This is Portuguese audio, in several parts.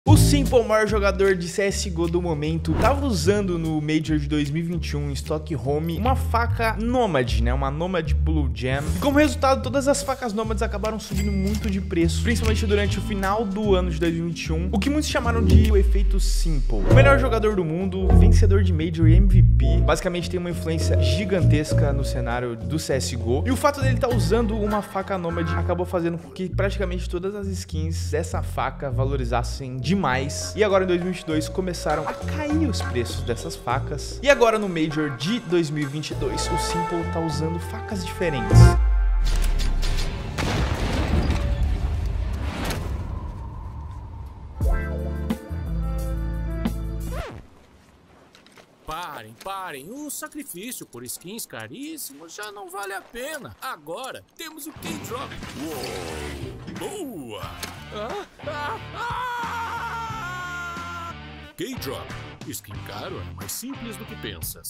O Simple, o maior jogador de CSGO do momento, tava usando no Major de 2021 em Stockholm uma faca Nomad, né? Uma Nomad Blue Jam. E como resultado, todas as facas Nomads acabaram subindo muito de preço, principalmente durante o final do ano de 2021, o que muitos chamaram de o efeito Simple. O melhor jogador do mundo, vencedor de Major e MVP, basicamente tem uma influência gigantesca no cenário do CSGO. E o fato dele estar usando uma faca Nomad acabou fazendo com que praticamente todas as skins dessa faca valorizassem demais. E agora em 2022 começaram a cair os preços dessas facas. E agora no Major de 2022 o Simple tá usando facas diferentes. Parem, o sacrifício por skins caríssimos já não vale a pena. Agora temos o K-Drop. Boa! K-Drop. Skin caro é mais simples do que pensas.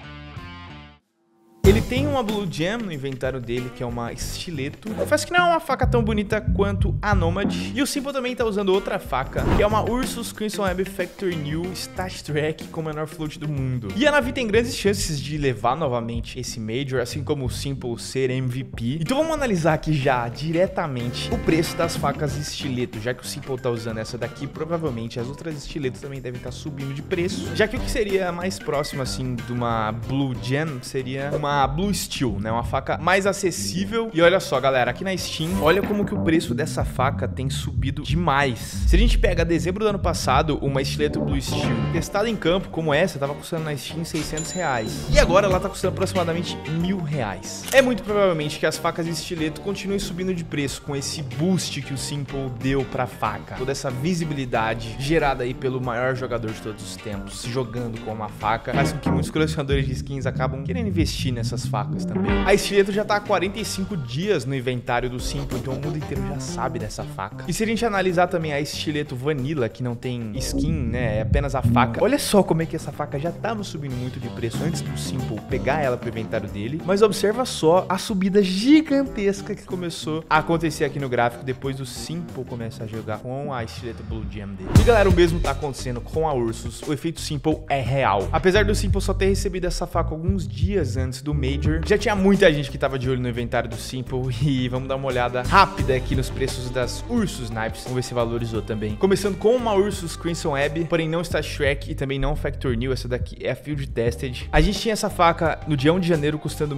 Ele tem uma Blue Jam no inventário dele, que é uma estileto. Confesso que não é uma faca tão bonita quanto a Nomad. E o Simple também tá usando outra faca, que é uma Ursus Crimson Web Factory New Stat Track com o menor float do mundo. E a Na'Vi tem grandes chances de levar novamente esse Major, assim como o Simple ser MVP. Então vamos analisar aqui já, diretamente, o preço das facas estileto. Já que o Simple tá usando essa daqui, provavelmente as outras estiletos também devem estar subindo de preço. Já que o que seria mais próximo, assim, de uma Blue Jam seria uma Blue Steel, né? Uma faca mais acessível. E olha só, galera, aqui na Steam, olha como que o preço dessa faca tem subido demais. Se a gente pega dezembro do ano passado, uma estileto Blue Steel testada em campo como essa, tava custando na Steam R$600. E agora ela tá custando aproximadamente R$1.000. É muito provavelmente que as facas estileto continuem subindo de preço com esse boost que o Simple deu pra faca. Toda essa visibilidade gerada aí pelo maior jogador de todos os tempos, jogando com uma faca, faz com que muitos colecionadores de skins acabam querendo investir nessas facas também. A estileto já tá há 45 dias no inventário do Simple, então o mundo inteiro já sabe dessa faca. E se a gente analisar também a estileto Vanilla, que não tem skin, né, é apenas a faca, olha só como é que essa faca já tava subindo muito de preço antes do Simple pegar ela pro inventário dele, mas observa só a subida gigantesca que começou a acontecer aqui no gráfico depois do Simple começar a jogar com a estileto Blue Jam dele. E galera, o mesmo tá acontecendo com a Ursus, o efeito Simple é real. Apesar do Simple só ter recebido essa faca alguns dias antes do Major, já tinha muita gente que tava de olho no inventário do Simple. E vamos dar uma olhada rápida aqui nos preços das Ursus Snipes. Vamos ver se valorizou também. Começando com uma Ursus Crimson Web, porém não está Shrek e também não Factory New. Essa daqui é a Field Tested. A gente tinha essa faca no dia 1 de janeiro custando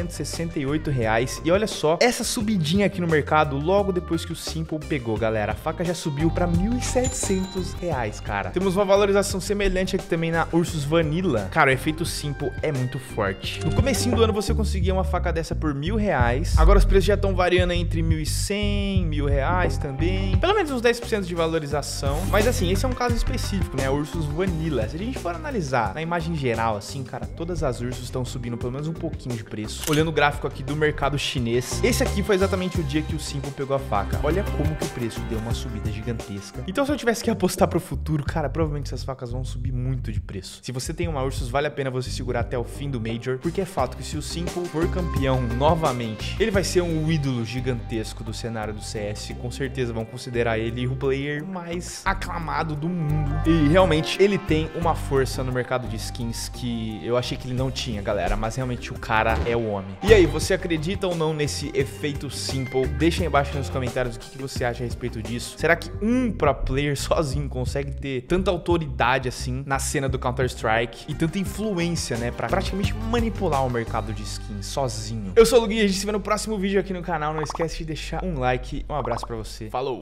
R$1.168. E olha só essa subidinha aqui no mercado logo depois que o Simple pegou, galera. A faca já subiu para R$1.700, cara. Temos uma valorização semelhante aqui também na Ursus Vanilla. Cara, o efeito Simple é muito forte. No comecinho do ano você conseguia uma faca dessa por R$1.000. Agora os preços já estão variando entre R$1.100, R$1.000 também. Pelo menos uns 10% de valorização. Mas assim, esse é um caso específico, né? A Ursus Vanilla. Se a gente for analisar na imagem geral, assim, cara, todas as Ursus estão subindo pelo menos um pouquinho de preço. Olhando o gráfico aqui do mercado chinês, esse aqui foi exatamente o dia que o Simple pegou a faca. Olha como que o preço deu uma subida gigantesca. Então se eu tivesse que apostar pro futuro, cara, provavelmente essas facas vão subir muito de preço. Se você tem uma Ursus, vale a pena você segurar até o fim do Major, porque é fato que se o Simple for campeão novamente, ele vai ser um ídolo gigantesco do cenário do CS. Com certeza vão considerar ele o player mais aclamado do mundo. E realmente ele tem uma força no mercado de skins que eu achei que ele não tinha, galera. Mas realmente o cara é o homem. E aí, você acredita ou não nesse efeito Simple? Deixa aí embaixo nos comentários o que você acha a respeito disso. Será que um pro player sozinho consegue ter tanta autoridade assim na cena do Counter-Strike e tanta influência, né, pra praticamente manipular o mercado de skins sozinho? Eu sou o Lugui e a gente se vê no próximo vídeo aqui no canal. Não esquece de deixar um like. Um abraço pra você. Falou!